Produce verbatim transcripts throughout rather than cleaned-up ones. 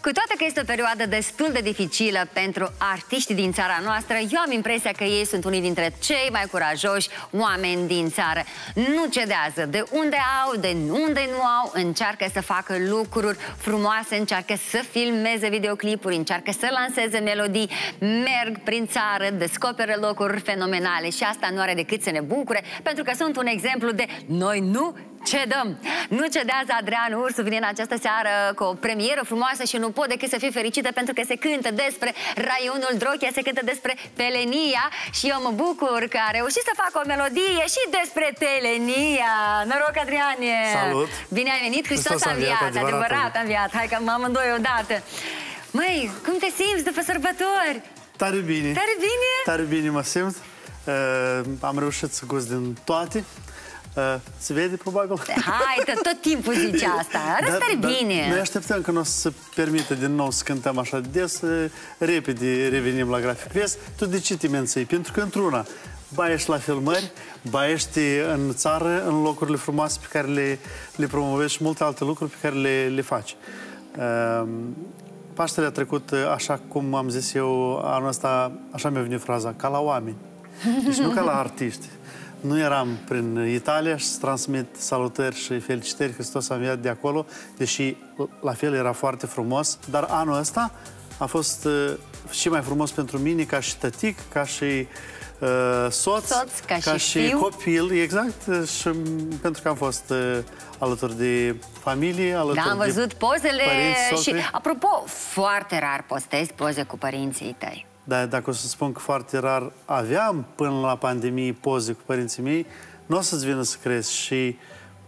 Cu toate că este o perioadă destul de dificilă pentru artiștii din țara noastră, eu am impresia că ei sunt unii dintre cei mai curajoși oameni din țară. Nu cedează. De unde au, de unde nu au, încearcă să facă lucruri frumoase, încearcă să filmeze videoclipuri, încearcă să lanseze melodii, merg prin țară, descoperă locuri fenomenale și asta nu are decât să ne bucure, pentru că sunt un exemplu de noi nu cedăm. Nu cedează Adrian Ursu, vine în această seară cu o premieră frumoasă și nu pot decât să fiu fericită pentru că se cântă despre raionul Drochia, se cântă despre Pelenia și eu mă bucur că a reușit să facă o melodie și despre Pelenia. Noroc, Adriane! Salut! Bine ai venit, Hristos a înviat, adevărat a înviat. Hai că amândoi odată. Măi, cum te simți după sărbători? Tare bine! Tare bine? Tare bine mă simt. Uh, am reușit să gust din toate. Uh, se vede, probabil? Hai, tot, tot timpul zici asta. Arăți tare bine. Noi așteptăm că nu o să se permită din nou să cântăm așa de des, repede revenim la grafic. Vezi, tu de ce te menții? Pentru că într-una, ba ești la filmări, ba ești în țară, în locurile frumoase pe care le, le promovezi și multe alte lucruri pe care le, le faci. Uh, Paștele a trecut așa cum am zis eu, anul ăsta, așa mi-a venit fraza, ca la oameni. Deci nu ca la artiști. Nu eram prin Italia și să transmit salutări și felicitări, Hristos a înviat de acolo, deși la fel era foarte frumos, dar anul ăsta a fost uh, și mai frumos pentru mine ca și tătic, ca și uh, soț, soț, ca, ca și, și fiu. copil, exact, și pentru că am fost uh, alături de familie, alături da, am văzut de pozele părinți, și, apropo, foarte rar postezi poze cu părinții tăi. Dar dacă o să spun că foarte rar aveam până la pandemie poze cu părinții mei, nu o să-ți vină să crezi și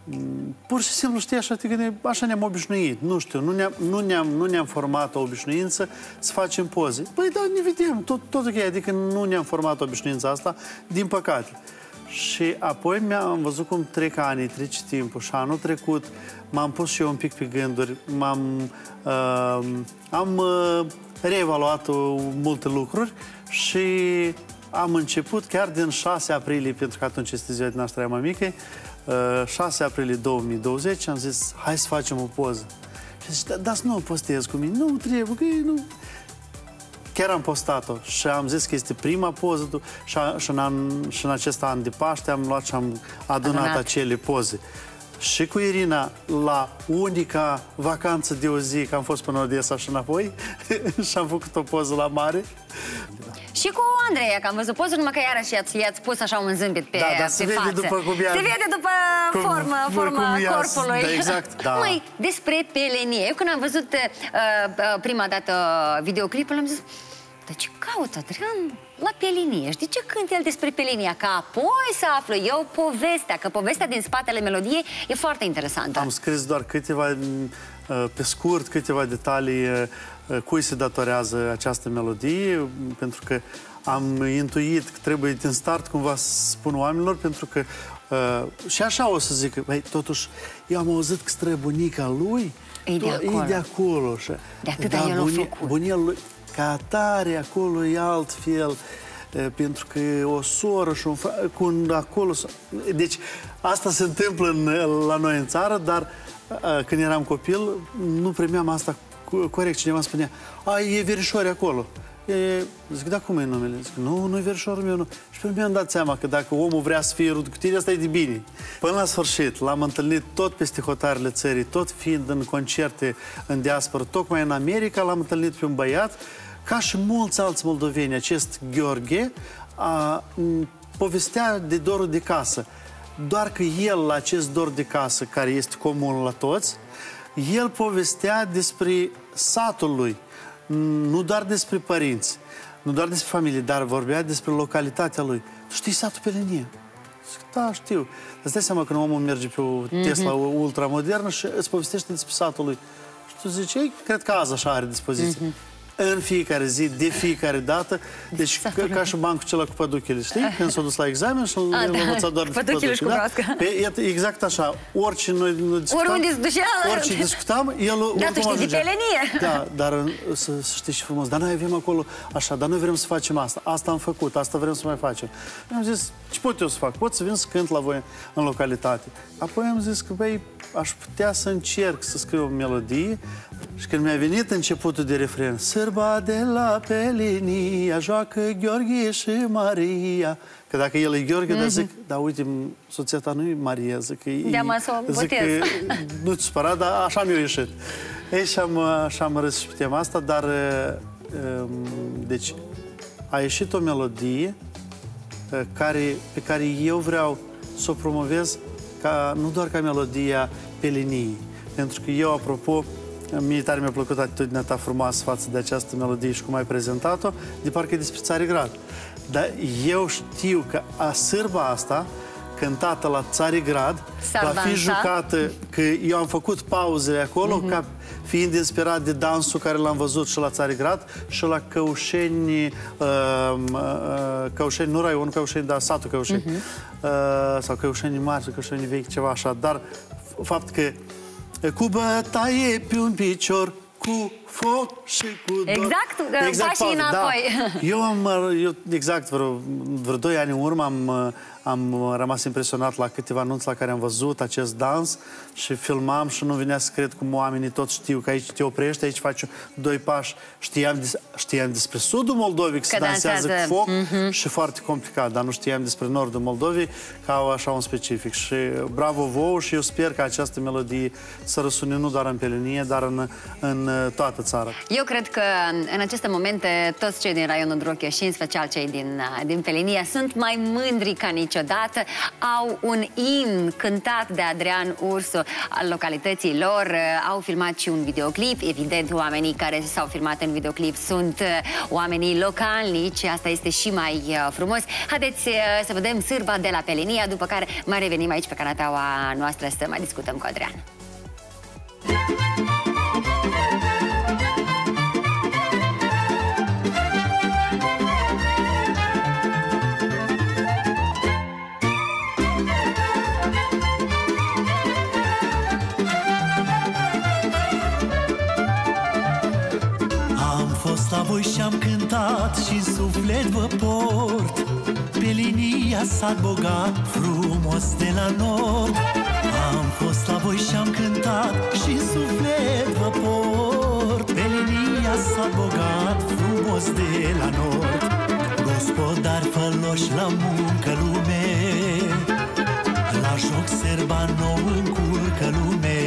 pur și simplu, știi, așa, te gândești, așa ne-am obișnuit, nu știu, nu ne-am nu ne-am, nu ne-am format o obișnuință să facem poze. Păi, da, ne vedem, tot, tot ok, adică nu ne-am format obișnuința asta, din păcate. Și apoi mi-am văzut cum trec ani, trece timpul și anul trecut m-am pus și eu un pic pe gânduri, m-am uh, am uh, reevaluat multe lucruri și am început chiar din șase aprilie, pentru că atunci este ziua de naștere a mămicăi, șase aprilie două mii douăzeci, am zis, hai să facem o poză. Și zice, dar să nu o postez cu mine, nu trebuie, că nu... Chiar am postat-o și am zis că este prima poză și, a, și, în, an, și în acest an de Paște am luat și am adunat, adunat. acele poze. Și cu Irina, la unica vacanță de o zi, că am fost până Odessa și înapoi, și am făcut o poză la mare. Și cu Andreea, că am văzut poză, numai că iarăși i-ați pus așa un zâmbet pe, da, da, pe se vede față. După cum ea, se vede după cum, formă, forma cum corpului. Da, exact, da. Măi, despre Pelenie. Eu când am văzut uh, prima dată videoclipul, am zis, dar ce caută Adrian la Pelenie? Și de ce cântă el despre Pelenia? Ca apoi să află eu povestea, că povestea din spatele melodiei e foarte interesantă. Am scris doar câteva, pe scurt, câteva detalii cui se datorează această melodie, pentru că am intuit că trebuie din start cumva să spun oamenilor, pentru că uh, și așa o să zic, băi, totuși, eu am auzit că străbunica lui e de acolo. E de acolo și, de atâta da, el bunia, a făcut. Bunia lui, ca atare, acolo e altfel, pentru că e o soră și un frate, cu un acolo... Deci, asta se întâmplă în, la noi în țară, dar când eram copil, nu primeam asta corect. Cineva spunea, a, e verișori acolo. E, zic, da, cum e numele? Zic, nu, nu e verișorul meu, nu. Și pe mine am dat seama că dacă omul vrea să fie rud cu tine, asta e de bine. Până la sfârșit, l-am întâlnit tot peste hotarele țării, tot fiind în concerte în diaspora, tocmai în America, l-am întâlnit pe un băiat, ca și mulți alți moldoveni, acest Gheorghe a, povestea de dorul de casă. Doar că el, la acest dor de casă, care este comun la toți, el povestea despre satul lui, nu doar despre părinți, nu doar despre familie, dar vorbea despre localitatea lui. Tu știi satul Pelenie? Zic, da, știu. Îți dai seama când omul merge pe o Tesla mm-hmm. ultramodernă și îți povestește despre satul lui. Și tu zici, ei, cred că azi așa are dispoziție. Mm-hmm. În fiecare zi, de fiecare dată. Deci, ca, ca și bancul acela cu păduchele, știi? Când s-a dus la examen și l-a învățat doar despre păduche. Da? Pe, exact așa. Orice noi nu discutam, oriunde se ducea, orice discutam, el da, tu știi de Pelenie. Da, dar să, să știi și frumos, dar noi avem acolo așa, dar noi vrem să facem asta. Asta am făcut, asta vrem să mai facem. Am zis, ce pot eu să fac? Pot să vin să cânt la voi în localitate. Apoi am zis că, băi, aș putea să încerc să scriu o melodie Și când mi-a venit începutul de refren, sârba de la Pelinia, joacă Gheorghe și Maria. Că dacă el e Gheorghe, mm-hmm. dar zic, da, uite, soția ta nu e Maria, zic că e... Zic că nu-ți supăra, dar așa mi-a ieșit. Ei, și am, și am râs și pe tema asta, dar... Deci, a ieșit o melodie care, pe care eu vreau să o promovez ca, nu doar ca melodia Peliniei. Pentru că eu, apropo, mie tare mi-a plăcut atitudinea ta frumoasă față de această melodie și cum ai prezentat-o, de parcă e despre Țarigrad. Dar eu știu că a sârba asta, cântată la Țarigrad, va fi jucată, că eu am făcut pauzele acolo, mm-hmm. ca fiind inspirat de dansul care l-am văzut și la Țarigrad și la Căușeni, uh, uh, Căușeni, nu Raion, Căușeni, dar satul Căușeni, mm-hmm. uh, sau Căușeni mari, sau Căușeni vechi, ceva așa, dar fapt că cu bătaie pe un picior, cu foc și cu dor. Exact, exact pașii înapoi. Da. Eu am, eu, exact, vreo, vreo doi ani în urmă am, am rămas impresionat la câteva anunți la care am văzut acest dans și filmam și nu venea să cred cum oamenii toți știu că aici te oprești, aici faci doi pași. Știam, știam despre sudul Moldovei, că se dansează cu foc mm-hmm. și foarte complicat, dar nu știam despre nordul Moldovei, că au așa un specific. Și bravo vouă și eu sper că această melodie să răsune nu doar în Pelinie, dar în, în toată țara. Eu cred că în aceste momente toți cei din raionul Drochia și în special cei din, din Pelinia sunt mai mândri ca niciodată. Au un imn cântat de Adrian Ursu al localității lor. Au filmat și un videoclip. Evident, oamenii care s-au filmat în videoclip sunt oamenii localnici. Asta este și mai frumos. Haideți să vedem sârba de la Pelinia, după care mai revenim aici pe canapeaua noastră să mai discutăm cu Adrian. La voi și-am cântat și-n suflet vă port. Pelinia, sat bogat, frumos de la nord. Am fost la voi și-am cântat și-n suflet vă port. Pelinia, sat bogat, frumos de la nord. Gospodari făloși la muncă lume, la joc serba nou încurcă lume.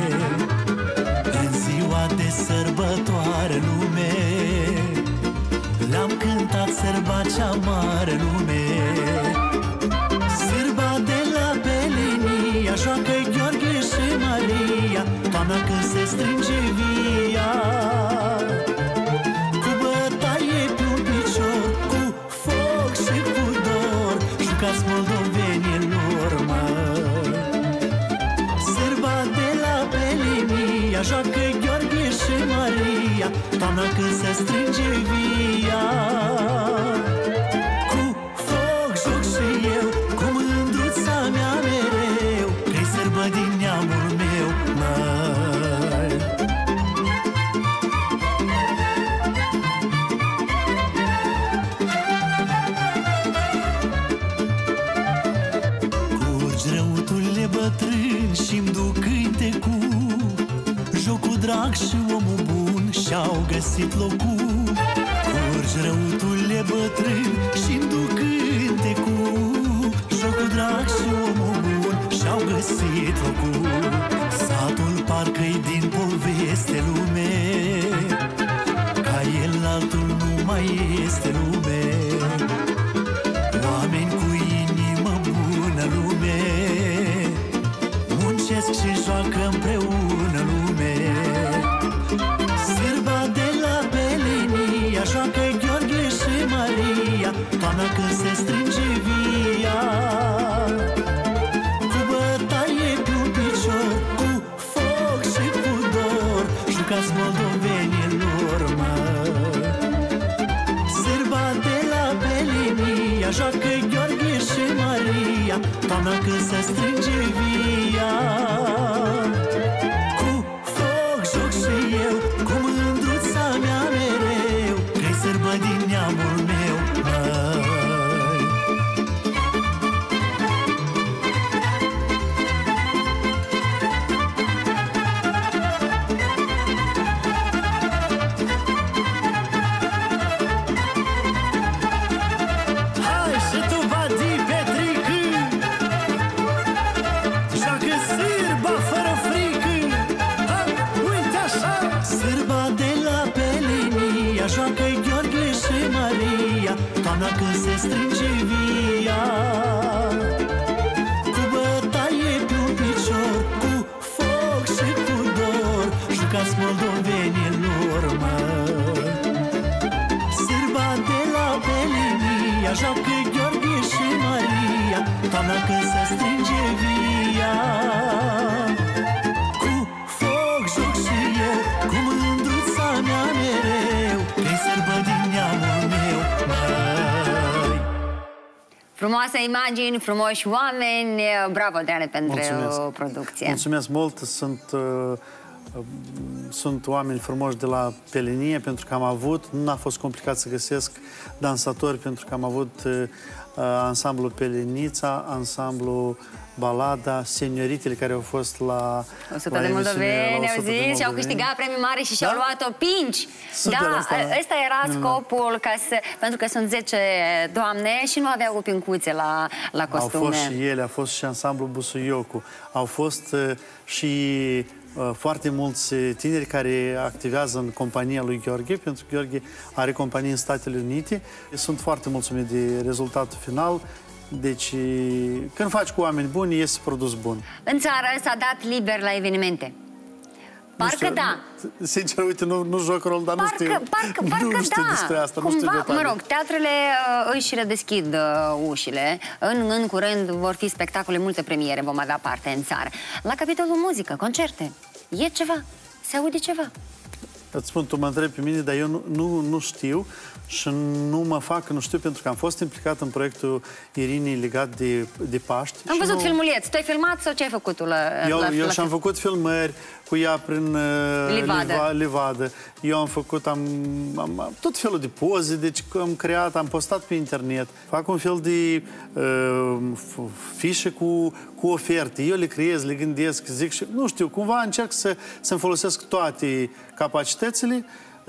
În ziua de sărbătoare lume, le-am cântat sârba cea mare lume. Sârba de la Pelinia, joacă Gheorghe și Maria, toamna când se strânge via. Cu bătaie pe un picior, cu foc și cu dor, jucați moldovenilor, mă. Sârba de la Pelinia, joacă Gheorghe și Maria, toamna când se strânge via. Cu foc joc și eu, cu mândruța mea mereu, că-i sârbă din neamul meu, măi. Curgi răuturile bătrâni și-mi duc cântecul, jocul drag și omul bun și-au găsit locul. Curgi răuturile bătrâni și-mi duc cântecul, jocul drag și omul bun și-au găsit locul. Satul parcă-i din poveste lume, ca el altul nu mai este lume. Oameni cu inimă bună lume, muncesc și joacă împreună lume. Sârba de la Pelinia, joacă Gheorghe și Maria, toamna când se strânge via. Cu bătaie pe un picior, cu foc și cu dor, jucați moldovenilor, mă. Sârba de la Pelinia, joacă Gheorghe și Maria, toamna când se strânge via. Cu toamna când se strânge via. Cu bătaie pe un picior, cu foc și cu dor, jucați moldovenilor, mă. Sârba de la Belenia joacă Gheorghe și Maria, toamna când se strânge via. Cu foc joc și eu, cu mândruța mea mereu, că-i sârbă din neamul meu, măi. Frumoase imagini, frumoși oameni. Bravo, Adriane, pentru Mulțumesc. producție. Mulțumesc mult. Sunt, uh, uh, sunt oameni frumoși de la Pelenie, pentru că am avut, nu a fost complicat să găsesc dansatori, pentru că am avut uh, ansamblul Pelenița, ansamblul Balada, senioritele care au fost la o sută de moldoveni, au zis, și au câștigat premii mari și și-au Da? luat-o pinci. Super, Da, asta- ăsta era scopul, ca să, pentru că sunt zece doamne și nu aveau pincuțe la, la costume. Au fost și ele, a fost și ansamblul Busuiocu, au fost uh, și uh, foarte mulți tineri care activează în compania lui Gheorghe, pentru că Gheorghe are companie în Statele Unite. Sunt foarte mulțumit de rezultatul final. Deci, când faci cu oameni buni, iese produs bun. În țară s-a dat liber la evenimente. Parcă Nu știu, da. Sincer, uite, nu, nu joc rol, dar Parcă, nu știu. parcă, parcă nu știu da. despre asta, Cumva, nu știu detalii. mă rog, teatrele uh, își redeschid uh, ușile. În, în curând vor fi spectacole, multe premiere vom avea parte în țară. La capitolul muzică, concerte, e ceva? Se aude ceva? Îți spun, tu mă întrebi pe mine, dar eu nu, nu, nu știu și nu mă fac, nu știu, pentru că am fost implicat în proiectul Irinei legat de, de Paști. Am văzut nu... filmuleț. Tu ai filmat sau ce ai făcut tu la... Eu, la, eu la și-am făcut filmări cu ea prin uh, Livadă. Liva, Livadă. Eu am făcut, am, am, am tot felul de poze, deci am creat, am postat pe internet. Fac un fel de uh, fișe cu, cu oferte. Eu le creez, le gândesc, zic și, nu știu, cumva încerc să, să-mi folosesc toate capacitățile.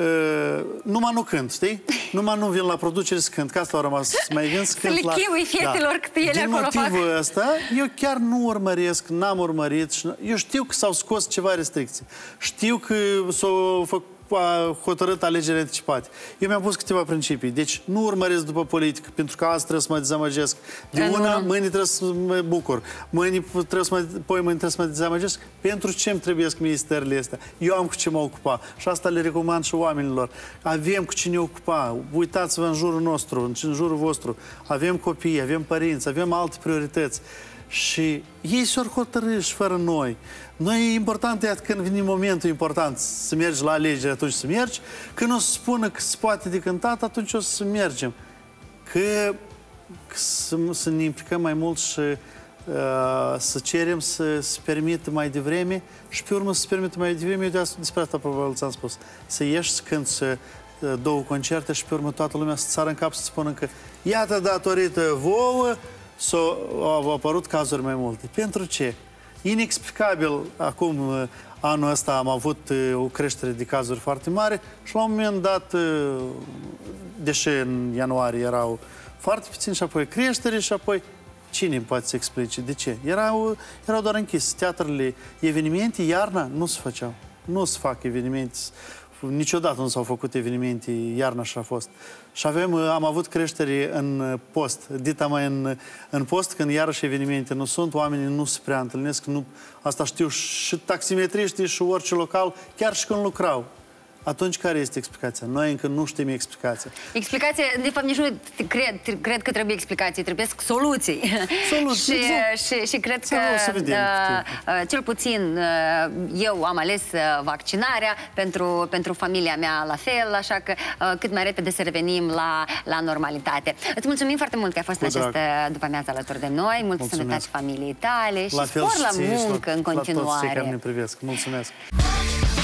Uh, numai nu cânt, știi? Numai nu vin la producere să cânt, că asta a rămas mai gând să cânt la... Să le chivui fetelor cât ele Din acolo fac. motivul ăsta, eu chiar nu urmăresc, n-am urmărit și nu... Eu știu că s-au scos ceva restricții. Știu că s-au făcut hotărât alegeri anticipate. Eu mi-am pus câteva principii. Deci nu urmăresc după politică, pentru că azi trebuie să mă dezamăgesc. De una, mâine trebuie să mă bucur. Mâine trebuie să mă, poi mâine trebuie să mă dezamăgesc. Pentru ce îmi trebuie mie stările astea? Eu am cu ce mă ocupa. Și asta le recomand și oamenilor. Avem cu ce ne ocupa. Uitați-vă în jurul nostru, în jurul vostru. Avem copii, avem părinți, avem alte priorități. Și ei s-au hotărât și fără noi. Noi e important, iată, când vine momentul important să mergi la alegeri, atunci să mergi. Când o să spună că se poate de cântat, atunci o să mergem. Că, că să, să ne implicăm mai mult și uh, să cerem să se permită mai devreme și pe urmă să se permită mai devreme. Eu de asta, despre asta probabil ți-am spus. Să ieși, să cânti, să uh, două concerte și pe urmă toată lumea să țară în cap să spună că iată, datorită vouă, s-au apărut cazuri mai multe. Pentru ce? Inexplicabil, acum, anul ăsta am avut o creștere de cazuri foarte mare și la un moment dat, deși în ianuarie erau foarte puțini și apoi creștere și apoi cine îmi poate să explice de ce? Erau, erau doar închise. Teatrele, evenimente, iarna nu se făceau. Nu se fac evenimente. Niciodată nu s-au făcut evenimente, iarna așa a fost. Și avem, am avut creștere în post, dita mai în, în post, când iarăși evenimente nu sunt, oamenii nu se prea întâlnesc, nu, asta știu și taximetriștii și orice local, chiar și când lucrau. Atunci care este explicația? Noi încă nu știm explicația. Explicația, de fapt, nici nu cred, cred că trebuie explicații, trebuie soluții. Soluții, și, exact. și, și cred să că, să vedem, uh, cel puțin, uh, eu am ales uh, vaccinarea pentru, pentru familia mea la fel, așa că uh, cât mai repede să revenim la, la normalitate. Îți mulțumim foarte mult că ai fost în această după-amiază alături de noi. Multă sănătate familiei tale și la spor la muncă la, în continuare. La toți cei care ne privesc. Mulțumesc!